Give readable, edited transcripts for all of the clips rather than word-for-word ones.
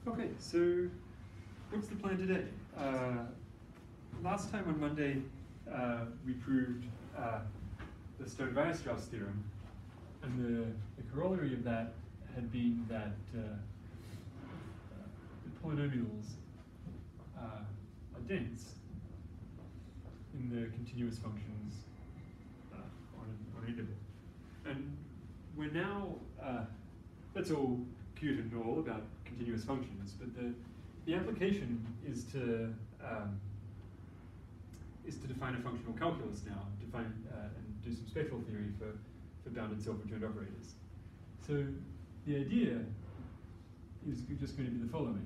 Okay, so what's the plan today? Last time on Monday, we proved the Stone-Weierstrass theorem, and the corollary of that had been that the polynomials are dense in the continuous functions on an interval. And we're now, that's all cute and all about continuous functions, but the application is to define a functional calculus now, and do some spectral theory for bounded self-adjoint operators. So the idea is just going to be the following.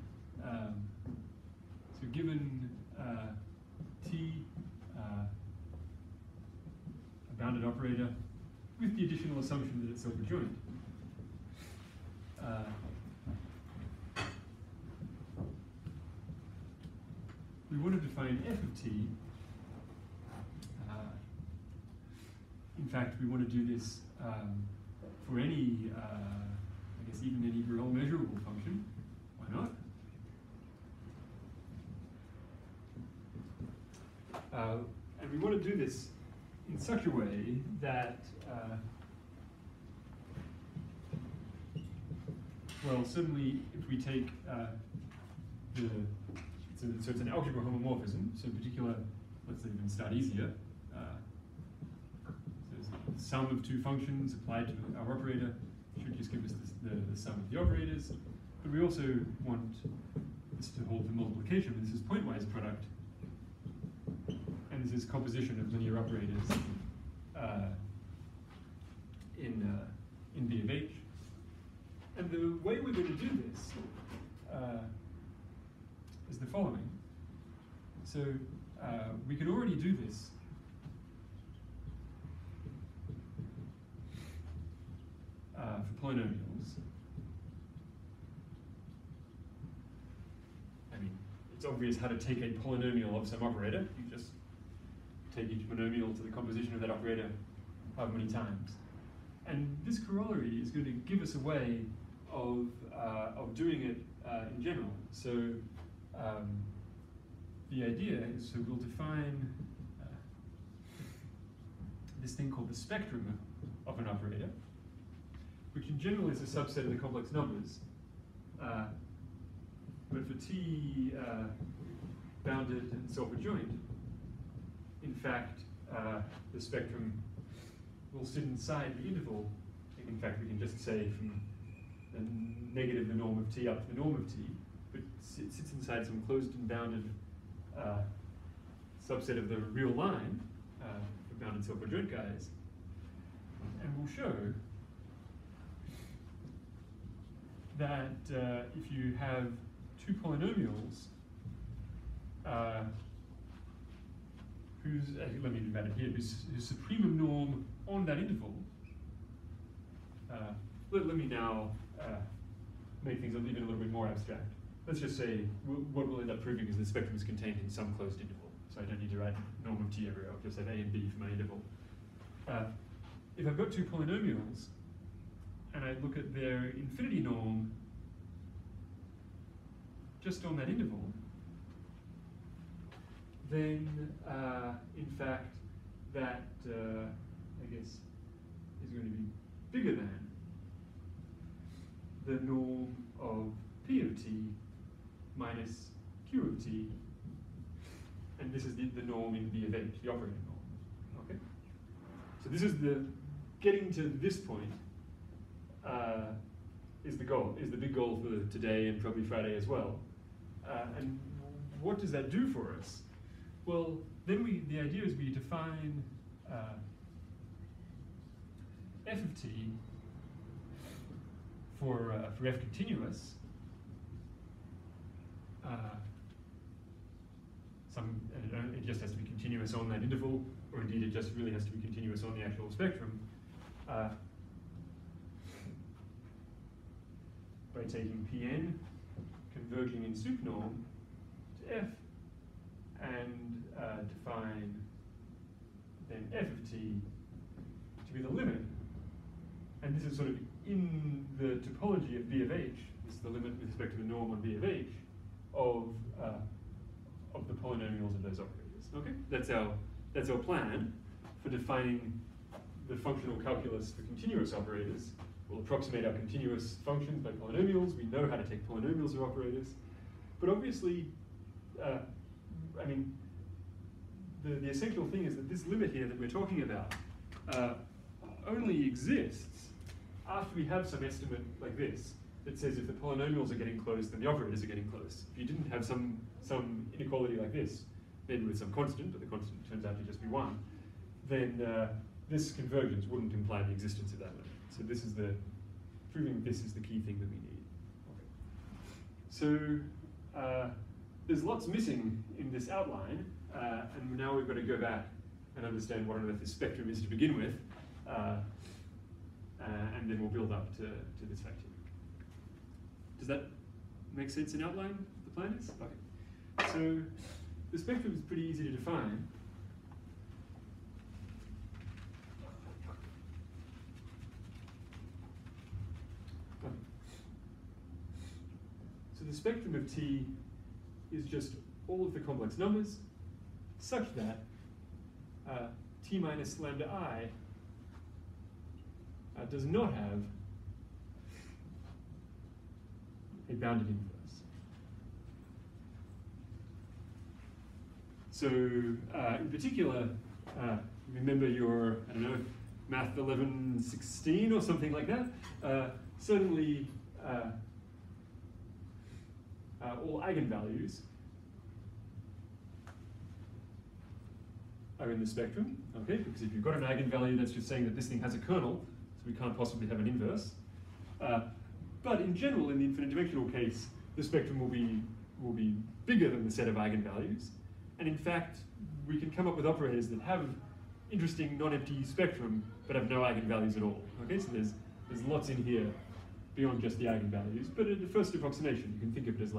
So given T, a bounded operator, with the additional assumption that it's self-adjoint, we want to define f of t. In fact, we want to do this for any, I guess, even any real measurable function. Why not? And we want to do this in such a way that, well, certainly if we take so it's an algebra homomorphism, so in particular, let's even start easier. So the sum of two functions applied to our operator should just give us the sum of the operators, but we also want this to hold for multiplication. This is pointwise product, and this is composition of linear operators in B of H. And the way we're going to do this is the following. So we can already do this for polynomials. I mean, it's obvious how to take a polynomial of some operator. You just take each monomial to the composition of that operator however many times. And this corollary is going to give us a way of doing it in general. So the idea is, so we'll define this thing called the spectrum of an operator, which in general is a subset of the complex numbers. But for t bounded and self-adjoint, in fact, the spectrum will sit inside the interval. In fact, we can just say from the norm of t up to the norm of t, but it sits inside some closed and bounded subset of the real line for bounded self-adjoint guys. And we'll show that if you have two polynomials whose, let me do that here, whose supremum norm on that interval, let me now make things even a little bit more abstract. Let's just say what we'll end up proving is the spectrum is contained in some closed interval. So I don't need to write norm of t everywhere. I'll just have a and b for my interval. If I've got two polynomials and I look at their infinity norm just on that interval, then in fact that I guess is going to be bigger than the norm of p of t minus q of t, and this is the norm in B of H, the operator norm. Okay? So this is getting to this point is the goal, is the big goal for today and probably Friday as well. And what does that do for us? Well, then the idea is we define f of t for f continuous. It just has to be continuous on that interval, or indeed it just really has to be continuous on the actual spectrum, by taking Pn, converging in sup norm to f, and define then f of t to be the limit. And this is sort of in the topology of B of H, this the limit with respect to the norm on v of h of the polynomials of those operators. Okay, that's our plan for defining the functional calculus for continuous operators. We'll approximate our continuous functions by polynomials. We know how to take polynomials of operators, but obviously, I mean, the essential thing is that this limit here that we're talking about only exists after we have some estimate like this that says if the polynomials are getting close, then the operators are getting close. If you didn't have some inequality like this, maybe with some constant, but the constant turns out to just be 1, then this convergence wouldn't imply the existence of that limit. So this is proving this is the key thing that we need. Okay. So there's lots missing in this outline, and now we've got to go back and understand what on earth this spectrum is to begin with, and then we'll build up to this fact here. Does that make sense in outline, the plan is? Okay. So the spectrum is pretty easy to define. So the spectrum of T is just all of the complex numbers such that T minus lambda I does not have a bounded inverse. So in particular, remember your, I don't know, Math 1116 or something like that. Certainly all eigenvalues are in the spectrum, okay? Because if you've got an eigenvalue, that's just saying that this thing has a kernel, so we can't possibly have an inverse. But in general, in the infinite dimensional case, the spectrum will be bigger than the set of eigenvalues. And in fact, we can come up with operators that have interesting non-empty spectrum, but have no eigenvalues at all. Okay, so there's lots in here beyond just the eigenvalues. But at the first approximation, you can think of it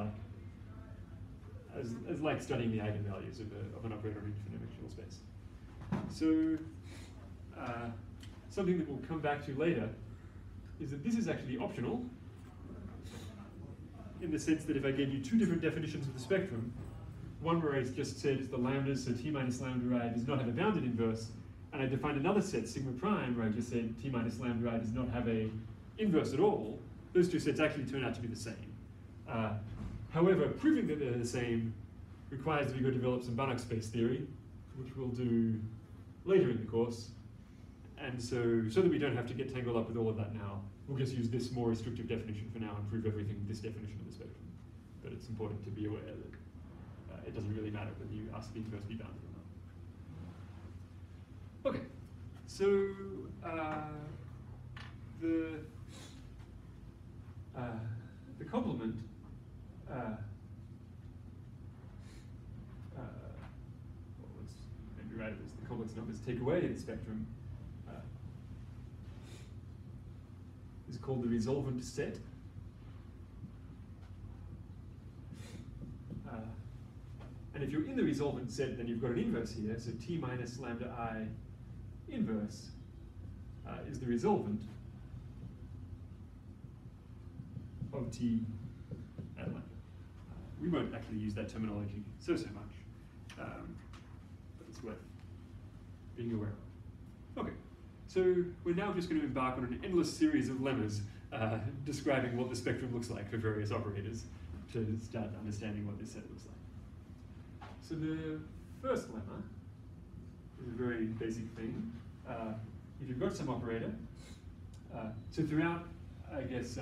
as like studying the eigenvalues of an operator in infinite dimensional space. So something that we'll come back to later is that this is actually optional, in the sense that if I gave you two different definitions of the spectrum, one where I just said the lambdas, so T minus lambda I does not have a bounded inverse, and I defined another set, sigma prime, where I just said T minus lambda I does not have a inverse at all, those two sets actually turn out to be the same. However, proving that they're the same requires that we go develop some Banach space theory, which we'll do later in the course. And so that we don't have to get tangled up with all of that now, we'll just use this more restrictive definition for now and prove everything with this definition of the spectrum. But it's important to be aware that it doesn't really matter whether you ask the inverse be bounded or not. Okay, so the complement well, let's maybe write it as the complex numbers take away the spectrum is called the resolvent set. And if you're in the resolvent set, then you've got an inverse here. So T minus lambda I inverse is the resolvent of T at lambda. We won't actually use that terminology so much, but it's worth being aware of. Okay, so we're now just going to embark on an endless series of lemmas describing what the spectrum looks like for various operators to start understanding what this set looks like. So the first lemma is a very basic thing. If you've got some operator, so throughout, I guess,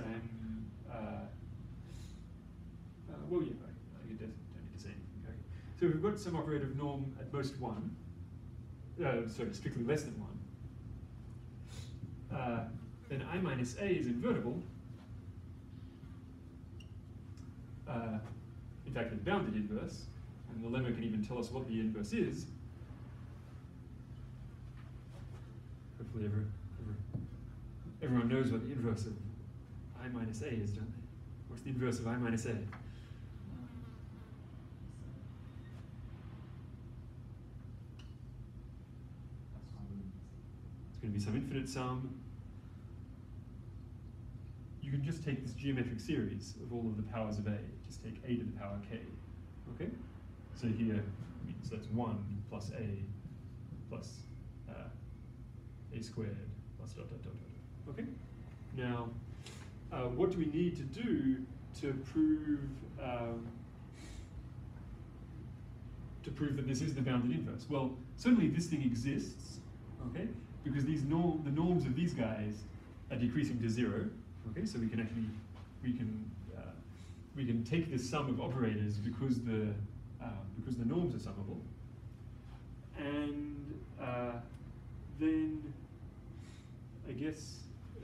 well, yeah, I don't need to say anything. Okay. So if we've got some operator of norm at most 1, sorry, strictly less than 1, then I minus A is invertible. In fact, it's bounded inverse, and the lemma can even tell us what the inverse is. Hopefully everyone knows what the inverse of I minus A is, don't they? What's the inverse of I minus A? It's going to be some infinite sum you can just take this geometric series of all of the powers of a. Just take a to the power k. Okay? So here, so that's 1 plus a plus a squared plus dot dot dot dot. Okay? Now, what do we need to do to prove that this is the bounded inverse? Well, certainly this thing exists, okay? Because the norms of these guys are decreasing to 0. Okay, so we can actually we can take this sum of operators because the norms are summable, and then I guess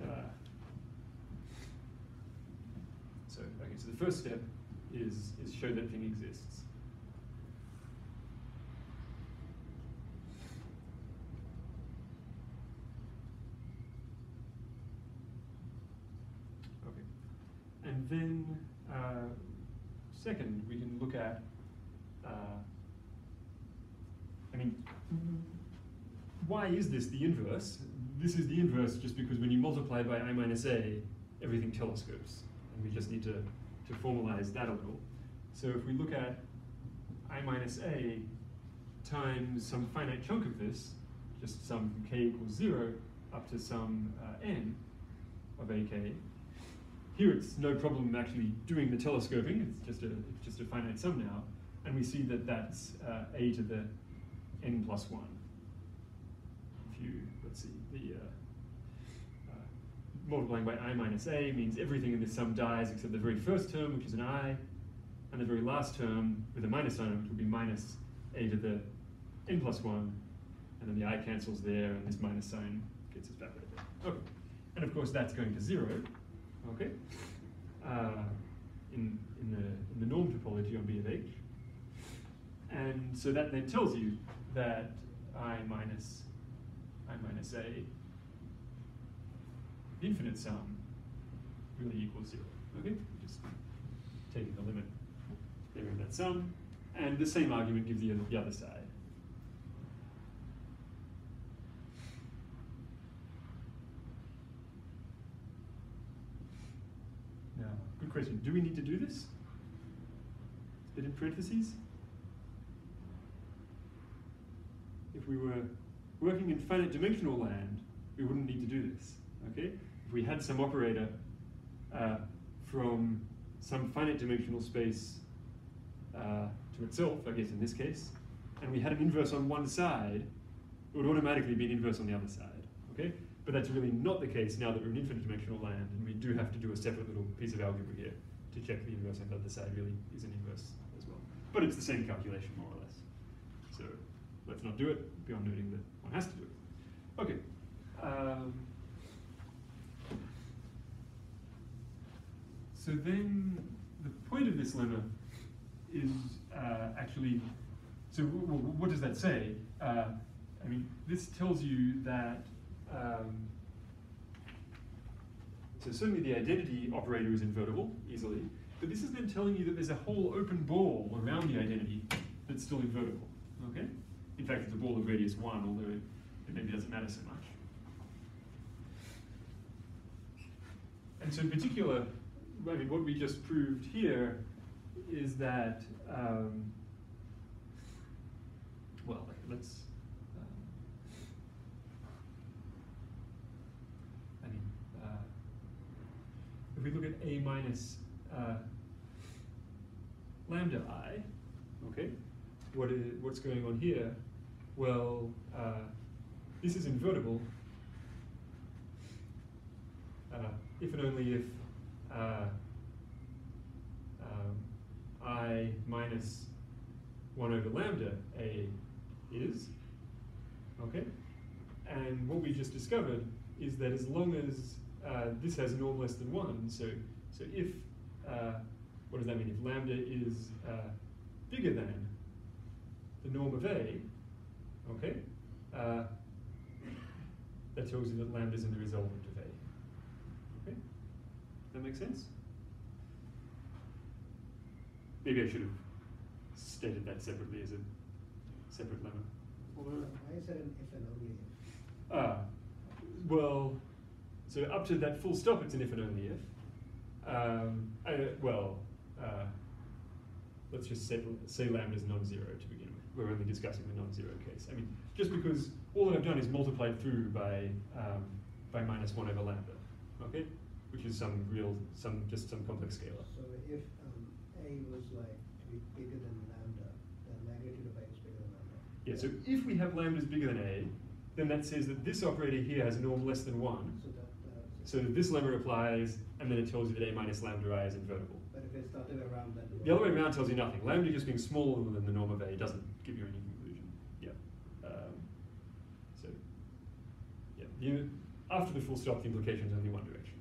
so the first step is show that thing exists. And then, second, we can look at, why is this the inverse? This is the inverse just because when you multiply by I minus a, everything telescopes. And we just need to formalize that a little. So if we look at I minus a times some finite chunk of this, just some k equals 0 up to some n of ak, here it's no problem actually doing the telescoping. It's just a finite sum now, and we see that that's a to the n plus 1. If you let's see, the multiplying by I minus a means everything in this sum dies except the very first term, which is an I, and the very last term with a minus sign, which will be minus a to the n plus 1, and then the I cancels there, and this minus sign gets us back over. Okay, and of course that's going to 0. Okay, in the norm topology on B of H, and so that then tells you that I minus a infinite sum really equals 0. Okay, just taking the limit there in that sum, and the same argument gives you the other side. Now, good question. Do we need to do this? Bit in parentheses? If we were working in finite dimensional land, we wouldn't need to do this. Okay? If we had some operator from some finite dimensional space to itself, I guess in this case, and we had an inverse on one side, it would automatically be an inverse on the other side. Okay? But that's really not the case now that we're in infinite dimensional land, and we do have to do a separate little piece of algebra here to check the inverse on the other side really is an inverse as well. But it's the same calculation, more or less. So let's not do it, beyond noting that one has to do it. Okay. So then the point of this lemma is actually, so what does that say? I mean, this tells you that so certainly the identity operator is invertible easily, but this is then telling you that there's a whole open ball around the identity that's still invertible. Okay? In fact, it's a ball of radius 1, although it maybe doesn't matter so much. And so in particular, I mean, what we just proved here is that, well, let's, if we look at A minus lambda I, okay, what's going on here? Well, this is invertible if and only if I minus 1 over lambda A is, okay? And what we just discovered is that as long as this has a norm less than 1, so if, what does that mean? If lambda is bigger than the norm of A, okay, that tells you that lambda is in the resultant of A. Okay? Does that make sense? Maybe I should have stated that separately as a separate lemma. Why is it an if and only if? Well, so up to that full stop, it's an if and only if. Well, let's just say lambda is non-zero to begin with. We're only discussing the non-zero case. I mean, just because all that I've done is multiplied through by minus 1 over lambda, okay? Which is just some complex scalar. So if A was like to be bigger than lambda, the magnitude of A is bigger than lambda. Yeah, so if we have lambda is bigger than A, then that says that this operator here has a norm less than 1. So this lemma applies, and then it tells you that A minus lambda I is invertible. But if it's the other way around, then The other way around tells you nothing. Lambda just being smaller than the norm of A doesn't give you any conclusion. Yeah. So, yeah. After the full stop, the implication is only one direction.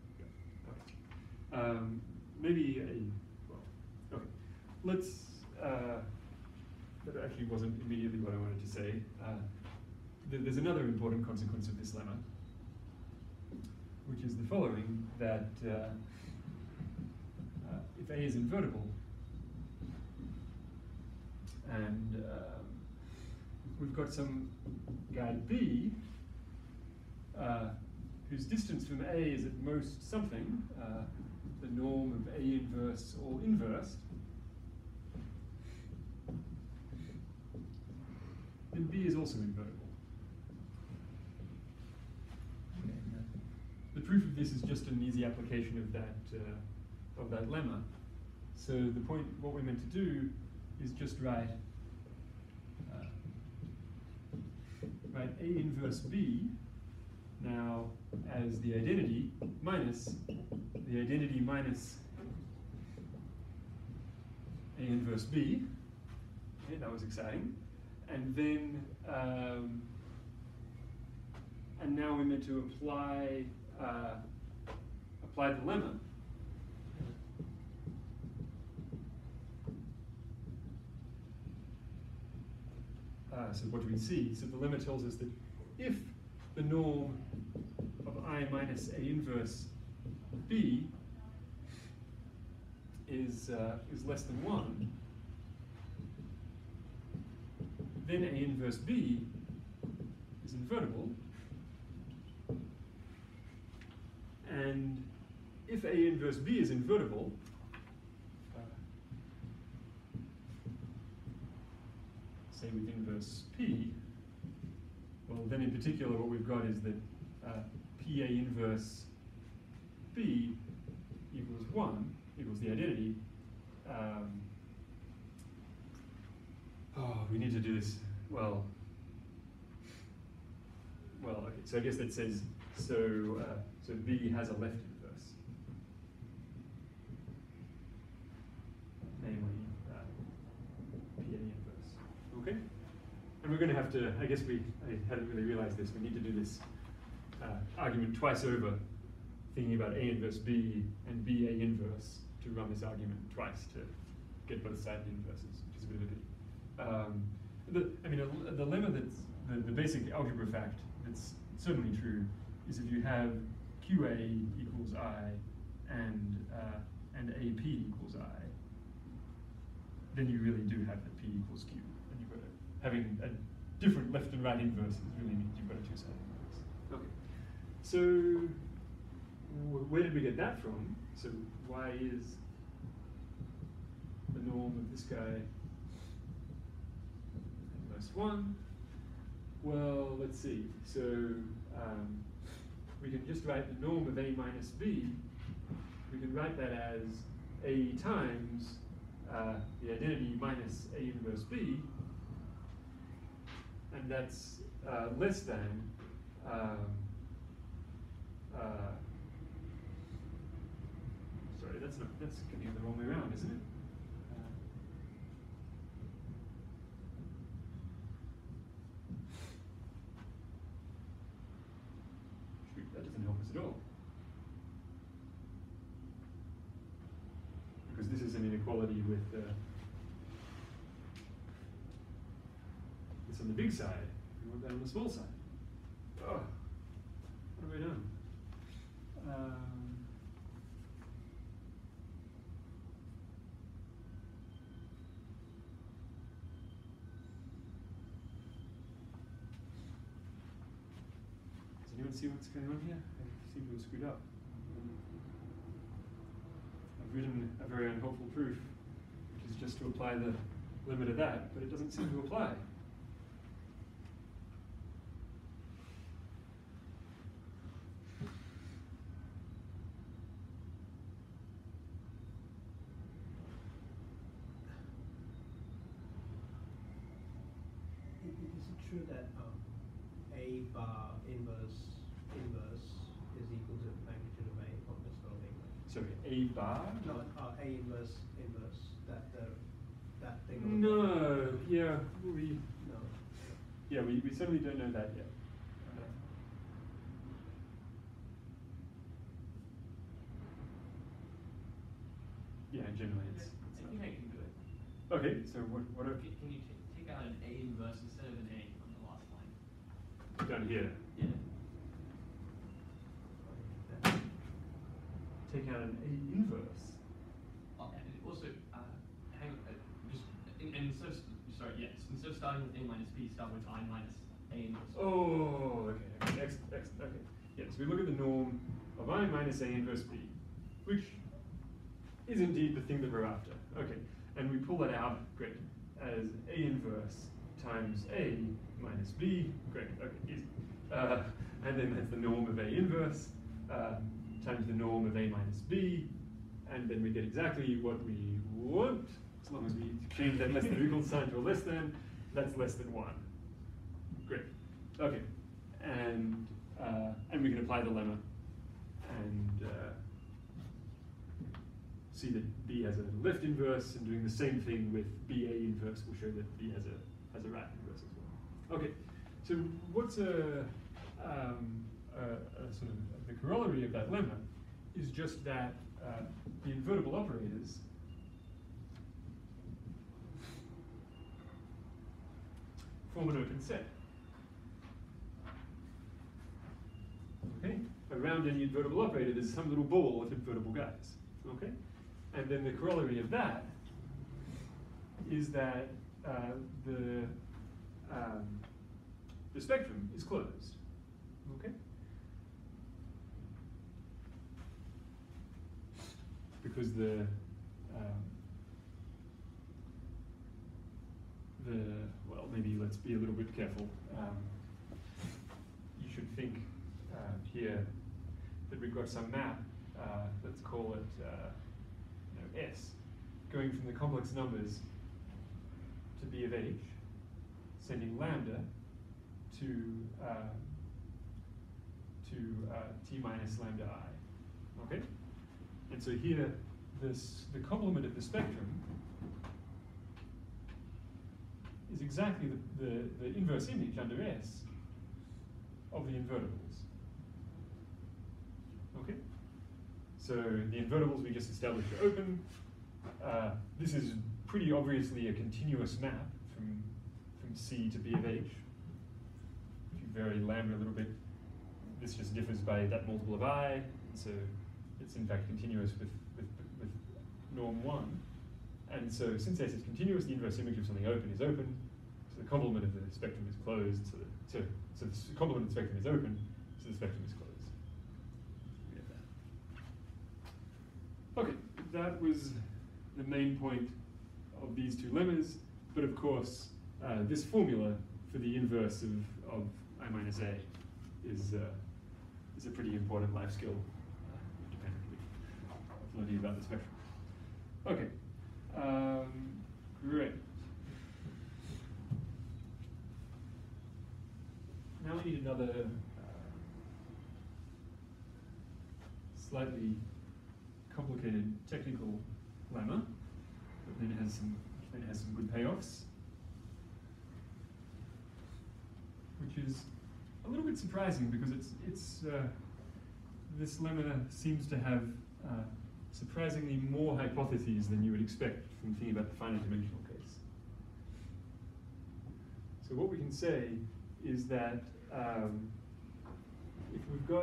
Yeah. Okay. Maybe okay. Let's. That actually wasn't immediately what I wanted to say. There's another important consequence of this lemma, which is the following: that if A is invertible, and we've got some guy B, whose distance from A is at most something, the norm of A inverse or inverse, then B is also invertible. The proof of this is just an easy application of that lemma. So the point, what we're meant to do is just write A inverse B now as the identity minus A inverse B. Okay, that was exciting. And then and now we're meant to apply the lemma. So what do we see? So the lemma tells us that if the norm of I minus A inverse B is less than 1, then A inverse B is invertible. And if A inverse B is invertible, say with inverse P, well then in particular what we've got is that PA inverse B equals 1, equals the identity. We need to do this, well, okay, so I guess that says, so B has a left inverse, namely PA inverse, okay? And we're going to have to, I hadn't really realized this, we need to do this argument twice over, thinking about A inverse B and B A inverse to run this argument twice to get both sides inverses, which is a bit of a pity. The lemma that's the basic algebra fact that's certainly true is if you have QA equals I and AP equals I, then you really do have that P equals Q. And you've got having a different left and right inverses really means you've got a two-sided inverse. Okay. So where did we get that from? So why is the norm of this guy inverse 1? Well, let's see. So we can just write the norm of A minus B. We can write that as A times the identity minus A inverse B, and that's less than sorry, that's getting it the wrong way around, isn't it? That doesn't help us at all. Because this is an inequality with it's on the big side. We want that on the small side. Oh, what have I done? Does anyone see what's going on here? I seem to have screwed up. I've written a very unhelpful proof, which is just to apply the limit of that, but it doesn't seem to apply. Is it true that A bar inverse is equal to magnitude of A on this building? Sorry, A bar? No, A inverse that thing. on the- No, yeah, No. yeah, we certainly don't know that yet. Yeah, generally it's I not. think I can do it. Okay, so what are Can you take out an A inverse instead of an A on the last line? down here? Yeah. Take out an A inverse. And also, hang on, just and instead of instead of starting with A minus B, start with I minus A inverse. Oh, okay. Okay. Yeah, so we look at the norm of I minus A inverse B, which is indeed the thing that we're after. Okay, and we pull that out, great, as A inverse times A minus B, great, okay, easy. And then that's the norm of A inverse times the norm of A minus B, and then we get exactly what we want, as long as we change that less than or equal sign to a less than, that's less than 1. Great, okay, and we can apply the lemma, and see that B has a left inverse, and doing the same thing with BA inverse will show that B has a right inverse as well. Okay, so what's a sort of the corollary of that lemma is just that the invertible operators form an open set. Okay, around any invertible operator there's some little ball of invertible guys. Okay, and then the corollary of that is that the spectrum is closed. Okay, because well, maybe let's be a little bit careful. You should think here that we've got some map. Let's call it S, going from the complex numbers to B of H, sending lambda to T minus lambda I. Okay, and so here the complement of the spectrum is exactly the inverse image under S of the invertibles. Okay? So the invertibles we just established are open. This is pretty obviously a continuous map from C to B of H. If you vary lambda a little bit, this just differs by that multiple of I, so it's in fact continuous with norm 1. And so since S is continuous, the inverse image of something open is open, so the complement of the spectrum is closed, so the complement of the spectrum is open, so the spectrum is closed. We get that. Okay, that was the main point of these two lemmas, but of course, this formula for the inverse of I minus A is a pretty important life skill, independently of learning about the spectrum. Okay, great. Now we need another slightly complicated technical lemma, but then it has some good payoffs, which is a little bit surprising because this lemma seems to have surprisingly more hypotheses than you would expect from thinking about the finite dimensional case. So what we can say is that if we've got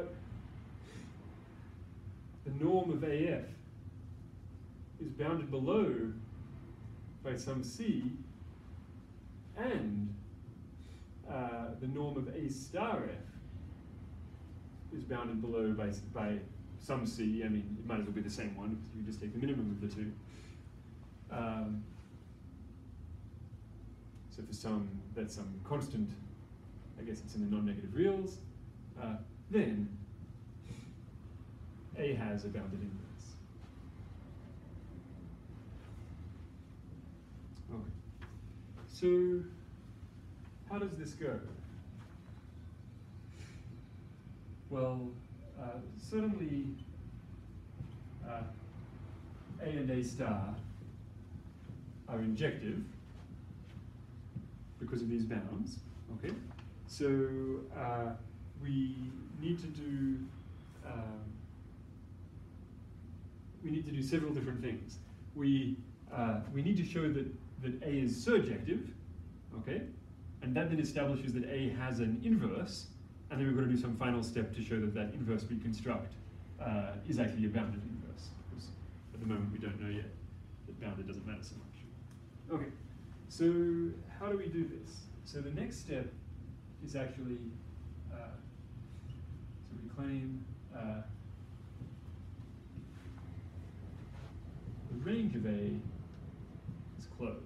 the norm of AF is bounded below by some C, and the norm of A star F is bounded below by some C, I mean, it might as well be the same one, because you just take the minimum of the two. So for some, that's some constant, I guess it's in the non-negative reals, then A has a bounded inverse. Okay. So how does this go? Well, certainly A and A star are injective because of these bounds, okay? So we need to do several different things. We need to show that A is surjective, okay? And that then establishes that A has an inverse, and then we've got to do some final step to show that that inverse we construct is actually a bounded inverse, because at the moment we don't know yet that bounded doesn't matter so much. Okay, so how do we do this? So the next step is actually, so we claim the range of A is closed.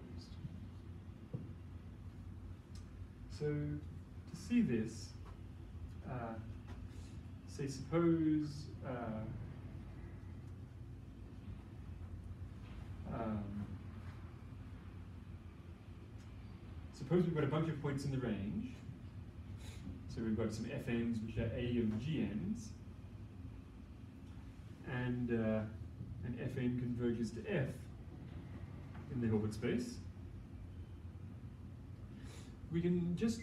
So to see this, say suppose suppose we've got a bunch of points in the range. So we've got some fn's which are A of gn's, and an fn converges to f in the Hilbert space. We can just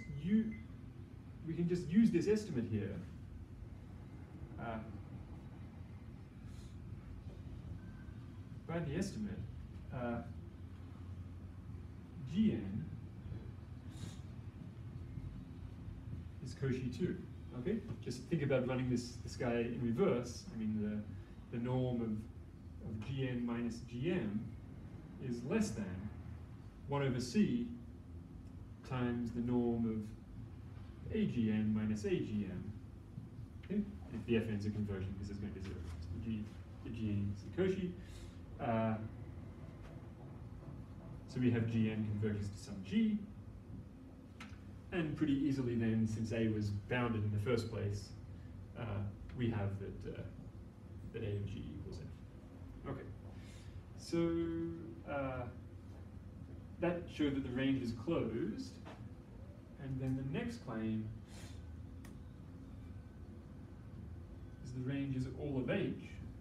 use this estimate here by the estimate Gn is Cauchy 2. Okay, just think about running this guy in reverse. I mean, the norm of Gn minus Gm is less than 1 over C times the norm of AGN minus AGM. Okay? If the FN's a conversion, this is going to 0. So the Gn is the Cauchy. So we have Gn converges to some G. And pretty easily then, since A was bounded in the first place, we have that, that A of G equals F. Okay. So that showed that the range is closed. And then the next claim is the range is all of H.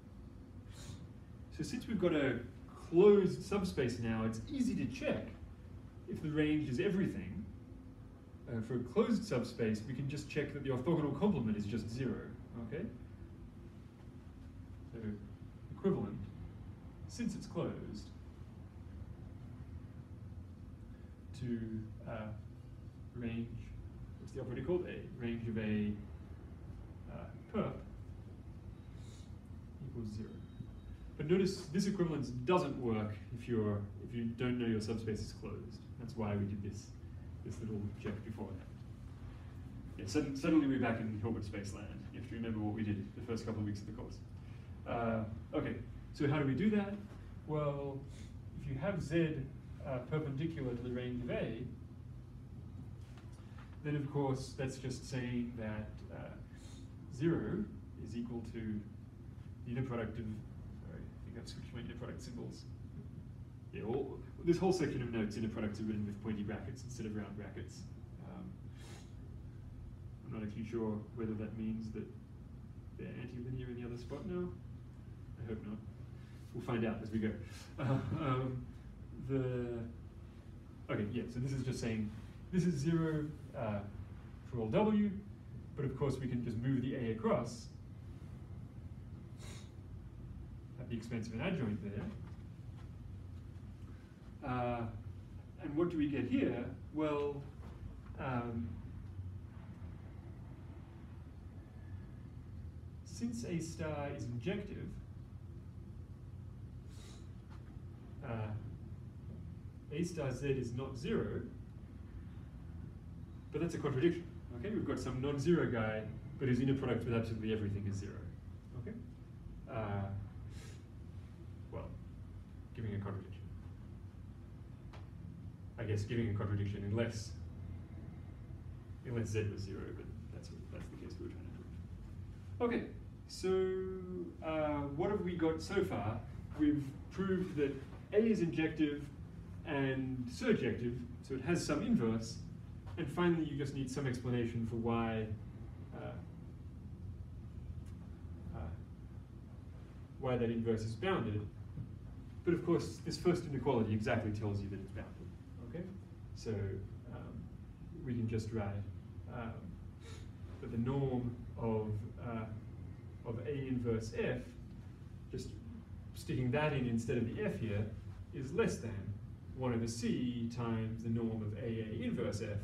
So since we've got a closed subspace now, it's easy to check if the range is everything. For a closed subspace, we can just check that the orthogonal complement is just 0, okay? So equivalent, since it's closed, to range, what's the operator called? A, range of A perp equals 0. But notice this equivalence doesn't work if you don't know your subspace is closed. That's why we did this little check before that. Yeah, suddenly we're back in Hilbert space land. You have to remember what we did the first couple of weeks of the course. Okay, so how do we do that? Well, if you have Z perpendicular to the range of A, then of course that's just saying that 0 is equal to the inner product of, sorry, I think I've switched my inner product symbols. Yeah, this whole section of notes, inner products are written with pointy brackets instead of round brackets. I'm not actually sure whether that means that they're antilinear in the other spot now. I hope not. We'll find out as we go. Okay, yeah, so this is just saying this is 0 for all W, but of course we can just move the A across at the expense of an adjoint there. And what do we get here? Well, since A star is injective, A star Z is not 0, but that's a contradiction. Okay, we've got some non-zero guy, but his inner product with absolutely everything is 0. Okay, guess, giving a contradiction unless z was 0, but that's the case we were trying to prove. Okay, so what have we got so far? We've proved that A is injective and surjective, so it has some inverse, and finally you just need some explanation for why that inverse is bounded. But of course, this first inequality exactly tells you that it's bounded. Okay, so we can just write that the norm of A inverse F, just sticking that in instead of the F here, is less than 1 over C times the norm of AA inverse F.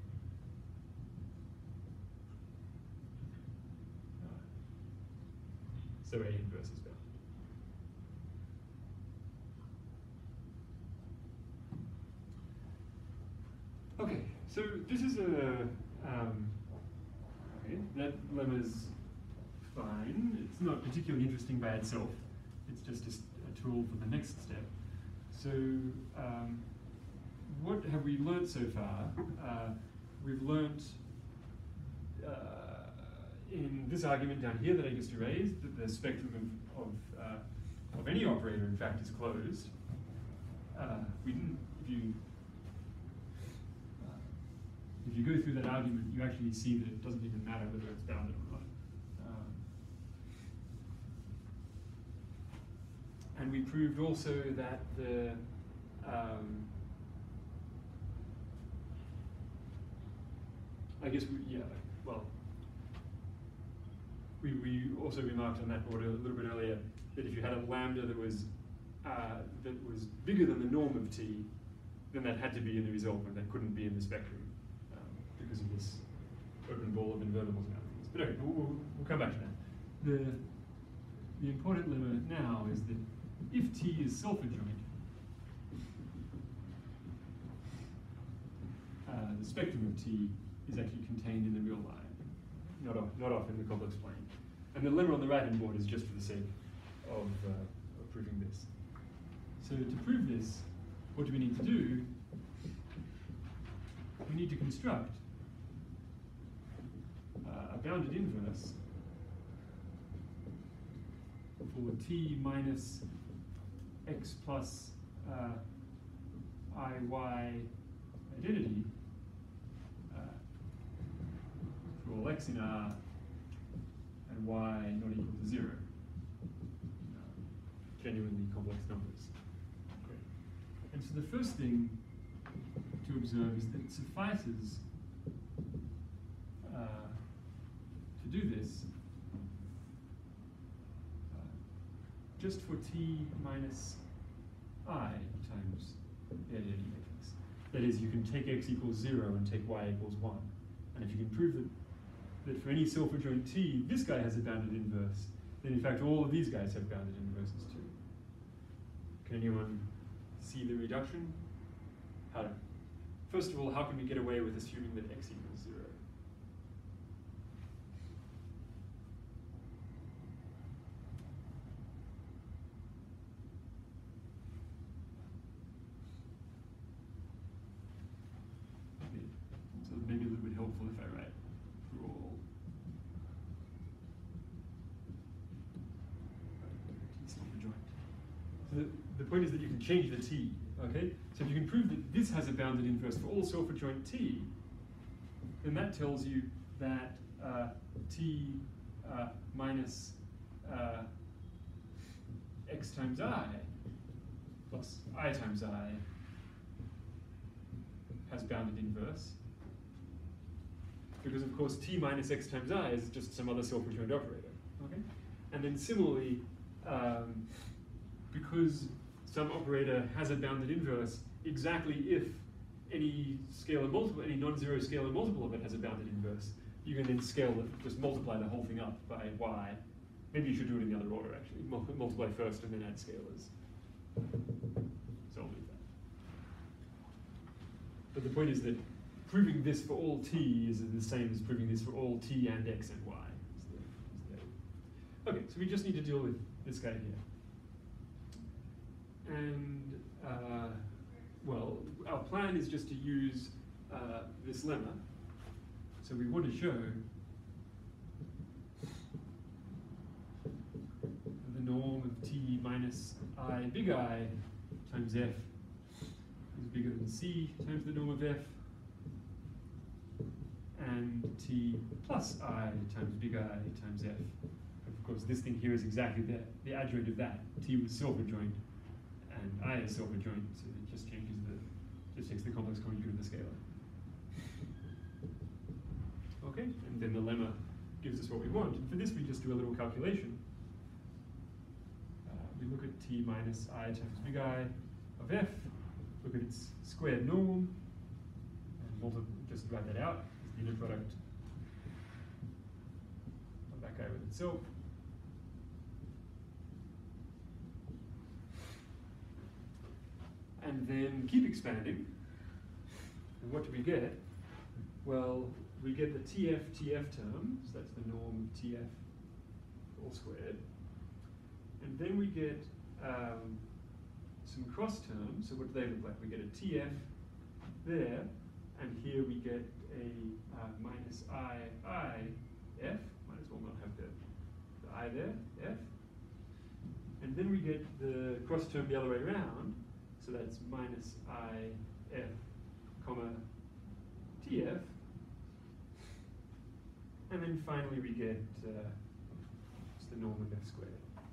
So A inverse is bounded. Okay, so this is okay, that lemma's fine. It's not particularly interesting by itself. It's just a tool for the next step. So what have we learnt so far? We've learnt in this argument down here that I just erased that the spectrum of any operator, in fact, is closed. If you go through that argument, you actually see that it doesn't even matter whether it's bounded or not. And we proved also that the I guess we also remarked on that order a little bit earlier that if you had a lambda that was bigger than the norm of T, then that had to be in the resolvent. That couldn't be in the spectrum because of this open ball of invertibles and other things. But okay, we'll come back to that. The important limit now is that if T is self-adjoint, the spectrum of T is actually contained in the real line, not off in the complex plane. And the lemma on the right-hand board is just for the sake of proving this. So to prove this, what do we need to do? We need to construct a bounded inverse for T minus x plus IY identity for all x in R and y not equal to 0. Genuinely complex numbers. Great. And so the first thing to observe is that it suffices to do this just for T minus I times the identity matrix. That is, you can take x equals 0 and take y equals 1. And if you can prove that for any self-adjoint T, this guy has a bounded inverse, then in fact all of these guys have bounded inverses too. Can anyone see the reduction? First of all, how can we get away with assuming that x equals 0? Okay. So maybe a little bit helpful if I write for all T self-adjoint. So the point is that you can change the T, okay? So if you can prove that this has a bounded inverse for all self-adjoint T, then that tells you that T minus x times I plus I times I has bounded inverse. Because of course T minus x times I is just some other self-adjoint operator, okay? And then similarly, because some operator has a bounded inverse, exactly if any scalar multiple, any non-zero scalar multiple of it has a bounded inverse, you can then scale it, just multiply the whole thing up by y. Maybe you should do it in the other order actually. Multiply first and then add scalars. So I'll leave that. But the point is that proving this for all T is the same as proving this for all T and x and y. Okay, so we just need to deal with this guy here. And well, our plan is just to use this lemma. So we want to show the norm of t minus I big I times f is bigger than c times the norm of f, and t plus I times big I times f. Of course, this thing here is exactly the adjoint of that. T was self-adjoint, and I is self-adjoint, so it just changes just takes the complex conjugate of the scalar. Okay, and then the lemma gives us what we want. And for this, we just do a little calculation. We look at t minus I times big I of f, look at its squared norm, and just write that out as the unit product of that guy with itself. And then keep expanding. And what do we get? Well, we get the TF term, so that's the norm of TF all squared. And then we get some cross terms. So what do they look like? We get a TF there, and here we get a minus IF, might as well not have the I there, F. And then we get the cross term the other way around, so that's minus IF, comma TF. And then finally we get just the norm of f squared.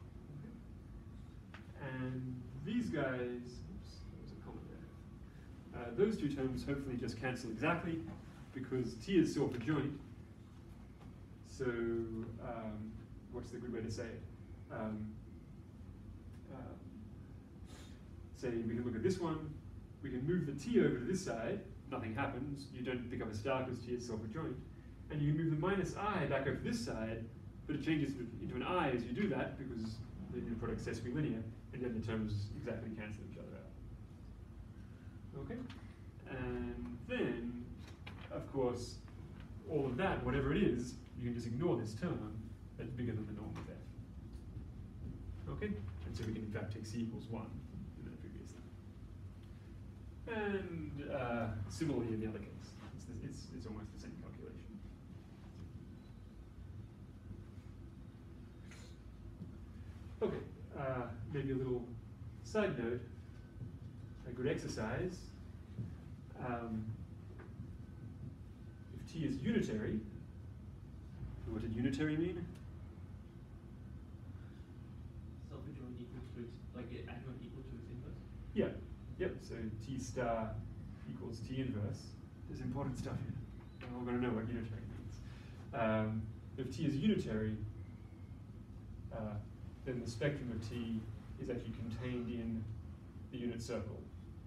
Okay. And these guys, oops, there was a comma there. Those two terms hopefully just cancel exactly because t is self-adjoint. So what's the good way to say it? Say we can look at this one, we can move the t over to this side, nothing happens, you don't pick up a star because t is self-adjoint, and you can move the minus I back over this side, but it changes into an I as you do that because the unit product is sesqui linear, and then the terms exactly cancel each other out. Okay? And then, of course, all of that, whatever it is, you can just ignore this term that's bigger than the norm of f. Okay? And so we can in fact take c equals 1 in that previous thing. And similarly in the other case. It's almost the same calculation. Okay, maybe a little side note, a good exercise. If t is unitary, what did unitary mean? Self-adjoint equal to its, like adjoint equal to its inverse? Yeah, yep, so t star equals t inverse. There's important stuff here. We're all going to know what unitary means. If t is unitary, then the spectrum of t is actually contained in the unit circle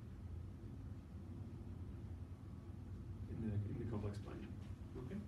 in the complex plane. Okay.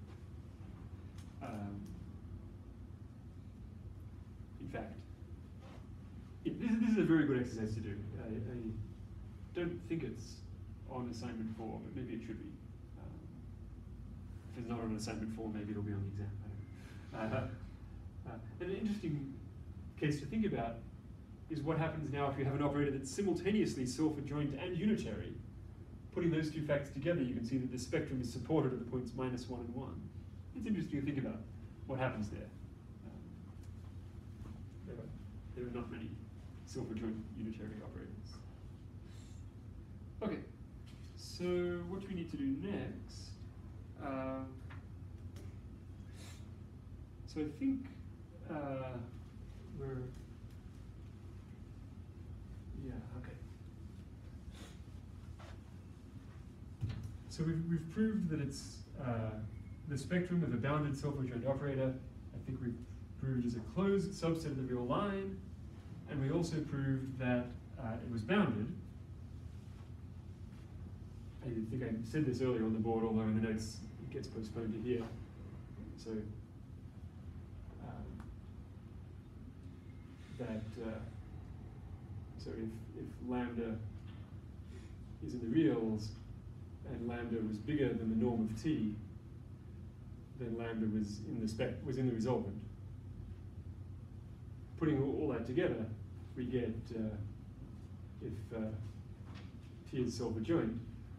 In fact, this is a very good exercise to do. I don't think it's on assignment 4, but maybe it should be. If it's not on assignment 4, maybe it'll be on the exam. And an interesting case to think about is what happens now if you have an operator that's simultaneously self-adjoint and unitary. Putting those two facts together, you can see that the spectrum is supported at the points -1 and 1. It's interesting to think about what happens there. There are not many self-adjoint unitary operators. Okay, so what do we need to do next? So I think okay. So we've proved that it's the spectrum of a bounded self-adjoint operator. I think we've proved is a closed subset of the real line, and we also proved that it was bounded. I think I said this earlier on the board, although in the notes it gets postponed to here. So so if lambda is in the reals and lambda was bigger than the norm of t, then lambda was in the resolvent. Putting all that together, we get if T is self-adjoint,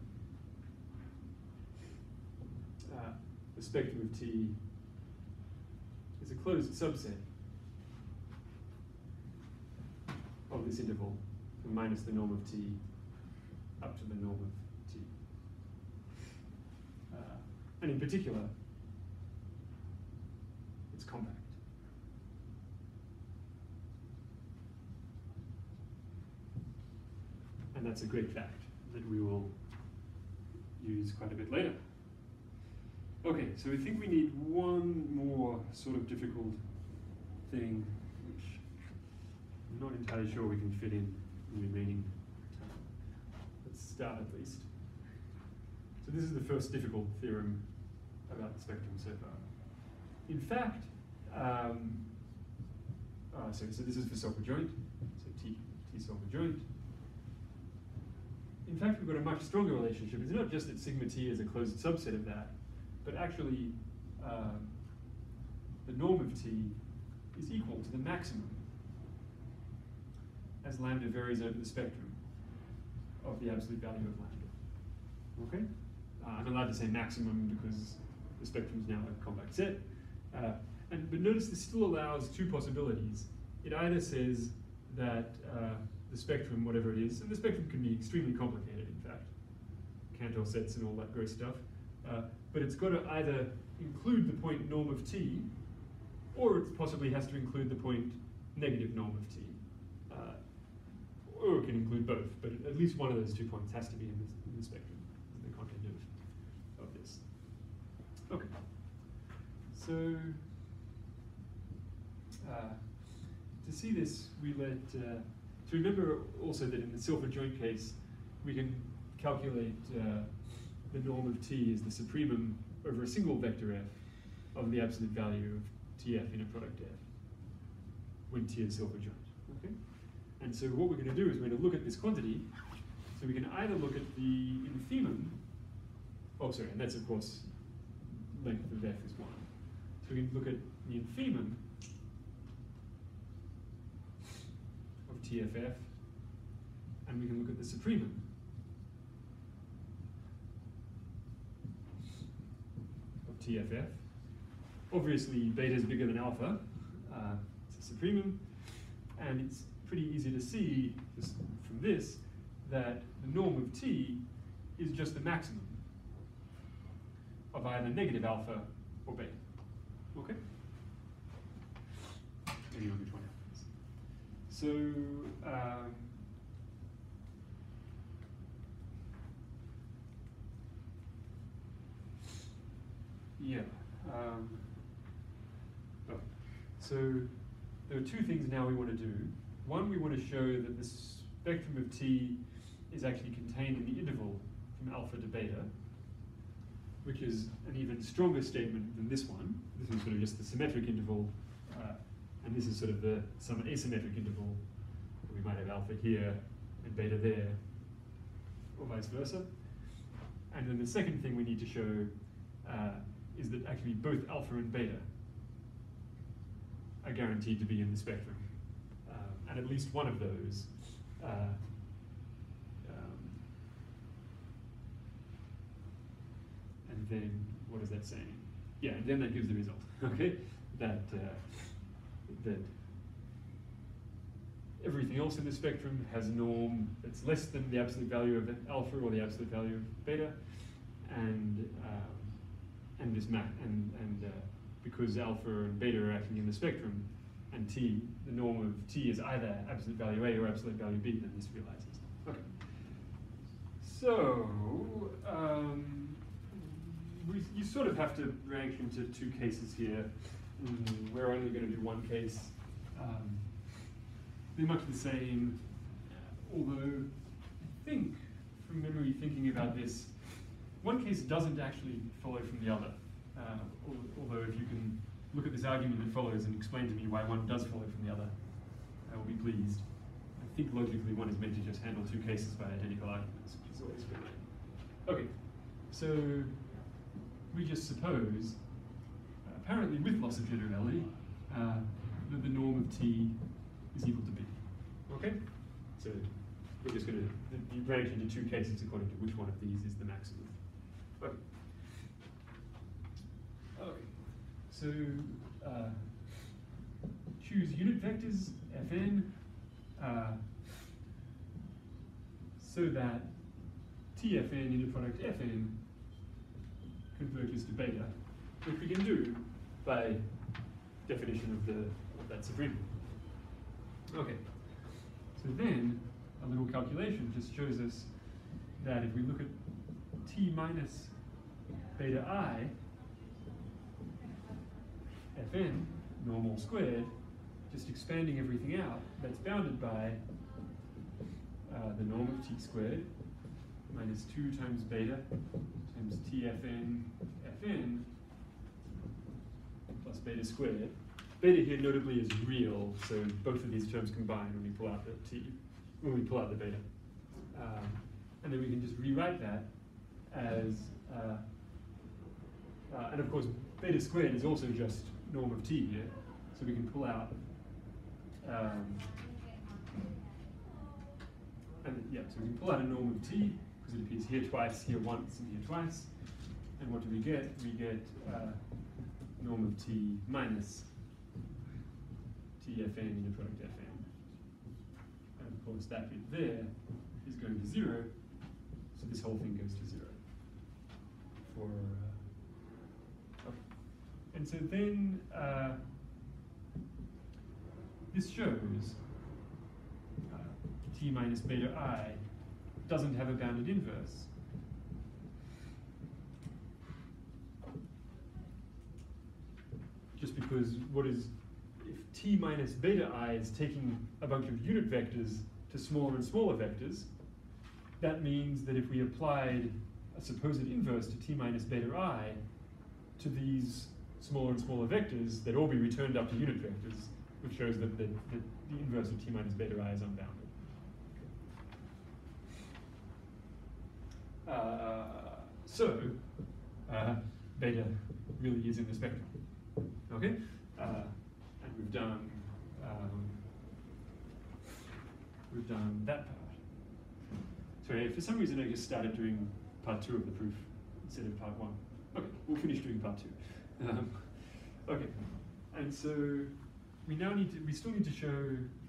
the spectrum of T is a closed subset of this interval from minus the norm of T up to the norm of T. And in particular, it's compact. And that's a great fact that we will use quite a bit later. Okay, so I think we need one more sort of difficult thing, which I'm not entirely sure we can fit in the remaining time. Let's start at least. So this is the first difficult theorem about the spectrum so far. In fact, so this is for self-adjoint, so T self-adjoint. In fact, we've got a much stronger relationship. It's not just that sigma T is a closed subset of that, but actually the norm of T is equal to the maximum as lambda varies over the spectrum of the absolute value of lambda. Okay? I'm allowed to say maximum because the spectrum is now a compact set. But notice this still allows two possibilities. It either says that the spectrum, whatever it is, and the spectrum can be extremely complicated, in fact, Cantor sets and all that great stuff, but it's got to either include the point norm of T, or it possibly has to include the point negative norm of T. Or it can include both, but at least one of those 2 points has to be in the spectrum, in the content of this. Okay. So, to see this, we let, to remember also that in the self-adjoint case, we can calculate the norm of T as the supremum over a single vector f of the absolute value of Tf in a product f when T is self-adjoint. Okay? And so what we're going to do is we're going to look at this quantity. So we can either look at the infimum, and that's of course length of f is 1. So we can look at the infimum of TFF, and we can look at the supremum of TFF. Obviously, beta is bigger than alpha. It's a supremum, and it's pretty easy to see just from this that the norm of T is just the maximum of either negative alpha or beta. Okay? Maybe on which one happens. So, so there are two things now we want to do. One, we want to show that the spectrum of T is actually contained in the interval from alpha to beta, which is an even stronger statement than this one. This is sort of just the symmetric interval, and this is sort of some asymmetric interval. We might have alpha here and beta there, or vice versa. And then the second thing we need to show is that actually both alpha and beta are guaranteed to be in the spectrum. And at least one of those and then what is that saying? Yeah, and then that gives the result. Okay, that everything else in the spectrum has a norm that's less than the absolute value of alpha or the absolute value of beta, and because alpha and beta are acting in the spectrum, and T, the norm of T is either absolute value A or absolute value B, then this realizes. Okay. So, you sort of have to rank into two cases here. We're only going to do one case. They're much the same, although I think, from memory thinking about this, one case doesn't actually follow from the other. Although if you can look at this argument that follows and explain to me why one does follow from the other, I will be pleased. I think logically one is meant to just handle two cases by identical arguments, which is always good. Okay, so we just suppose, apparently with loss of generality, that the norm of T is equal to B. Okay? So we're just going to, the branch into two cases according to which one of these is the maximum. Okay. Okay. So choose unit vectors Fn so that Tfn inner product Fn converges to beta, which we can do by definition of that supreme. Okay. So then a little calculation just shows us that if we look at T minus beta I, Fn, normal squared, just expanding everything out, that's bounded by the norm of T squared minus 2 times beta times Tfn Fn plus beta squared. Beta here notably is real, so both of these terms combine when we pull out the T, when we pull out the beta. And then we can just rewrite that as, and of course beta squared is also just norm of T here, so we can pull out, and yeah, so we can pull out a norm of T, because it appears here twice, here once, and here twice. And what do we get? We get norm of T minus Tfn inner product Fn. And of course that bit there is going to 0, so this whole thing goes to 0. For, okay. And so then this shows T minus beta I doesn't have a bounded inverse. Just because if T minus beta I is taking a bunch of unit vectors to smaller and smaller vectors, that means that if we applied a supposed inverse to T minus beta I to these smaller and smaller vectors, they'd all be returned up to unit vectors, which shows that the inverse of T minus beta I is unbounded. So beta really is in the spectrum. Okay? And we've done that part. Sorry, for some reason I just started doing part 2 of the proof instead of part 1. Okay, we'll finish doing part 2. Okay, and so we still need to show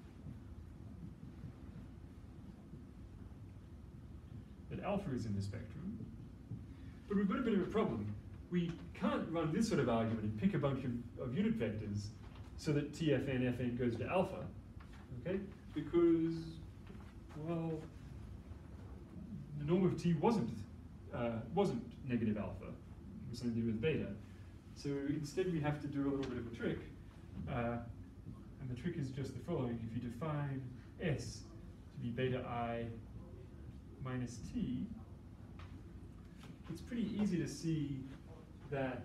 that alpha is in the spectrum, but we've got a bit of a problem. We can't run this sort of argument and pick a bunch of unit vectors so that Tfn Fn goes to alpha, okay? Because, well, the norm of T wasn't negative alpha. It was something to do with beta. So instead we have to do a little bit of a trick. And the trick is just the following. If you define S to be beta I minus T, it's pretty easy to see that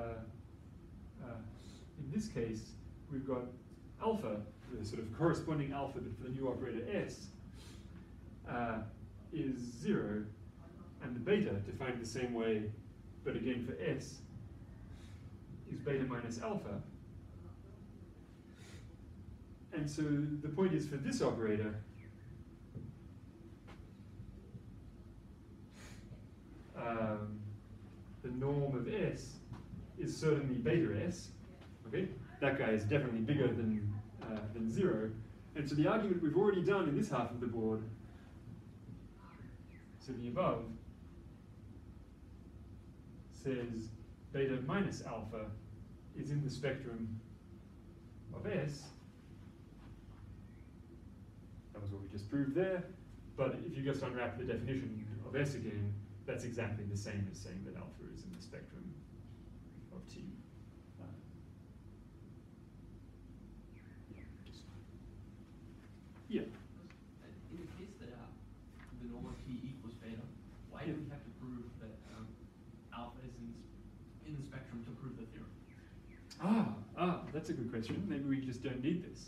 in this case, we've got alpha, the sort of corresponding alpha, but for the new operator S, is 0, and the beta, defined the same way, but again for S, is beta minus alpha. And so the point is for this operator, the norm of S is certainly beta S. Okay, that guy is definitely bigger than 0. And so the argument we've already done in this half of the board, so the above, says beta minus alpha is in the spectrum of S. That was what we just proved there. But if you just unwrap the definition of S again, that's exactly the same as saying that alpha is in the spectrum of T. Yeah. In the case that the norm of T equals beta, why do we have to prove that alpha is in the spectrum to prove the theorem? That's a good question. Maybe we just don't need this.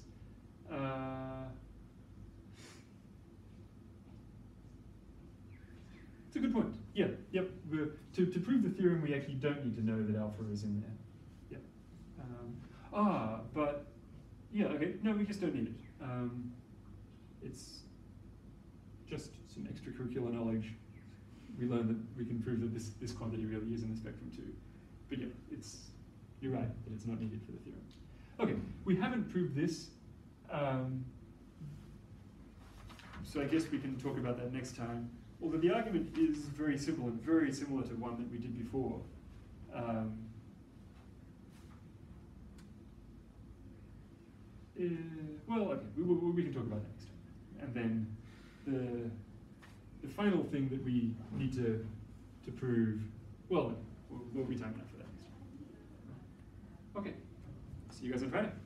It's a good point. Yeah, yep. To prove the theorem, we actually don't need to know that alpha is in there. Yeah. But yeah, okay. No, we just don't need it. It's just some extra extracurricular knowledge, we learn that we can prove that this quantity really is in the spectrum too. But yeah, you're right, that it's not needed for the theorem. Okay, we haven't proved this, so I guess we can talk about that next time. Although the argument is very simple and very similar to one that we did before. Well, okay, we can talk about that next time. And then the final thing that we need to prove, well, there'll be time enough for that next time. Okay, see you guys on Friday.